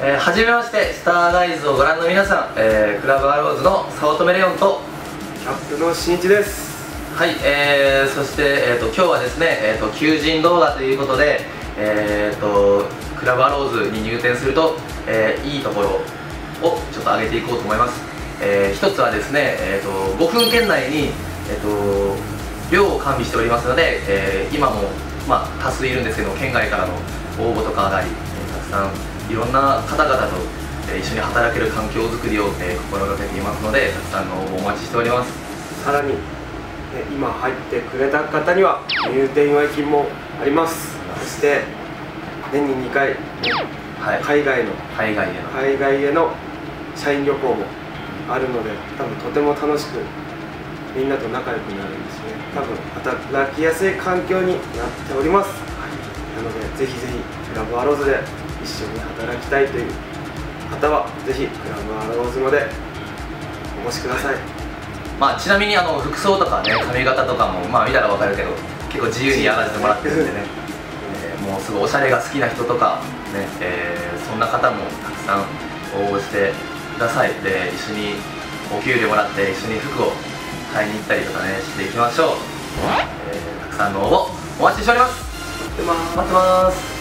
はじめまして、スターガイズをご覧の皆さん、クラブアローズの早乙女レオンとキャップのしんいちです。 はい、そして、今日はですね、求人動画ということで、クラブアローズに入店すると、いいところをちょっと上げていこうと思います。一つはですね、5分圏内に、寮を完備しておりますので、今も、多数いるんですけど、県外からの応募とかがあり、たくさんいろんな方々と、一緒に働ける環境づくりを、心がけていますので、たくさんの応募お待ちしております。 さらに、今入ってくれた方には入店祝い金もあります。そして年に2回、海外への社員旅行もあるので、多分とても楽しくみんなと仲良くなるんですね。多分働きやすい環境になっております。なのでぜひぜひクラブアローズで一緒に働きたいという方はぜひクラブアローズまでお越しください。 ちなみに服装とかね、髪型とかも見たら分かるけど、結構自由にやらせてもらってるんでね、もうすごいおしゃれが好きな人とかね、そんな方もたくさん応募してください。で、一緒にお給料もらって一緒に服を買いに行ったりとかねしていきましょう。たくさんの応募お待ちしております。 待ってます。 待ってます。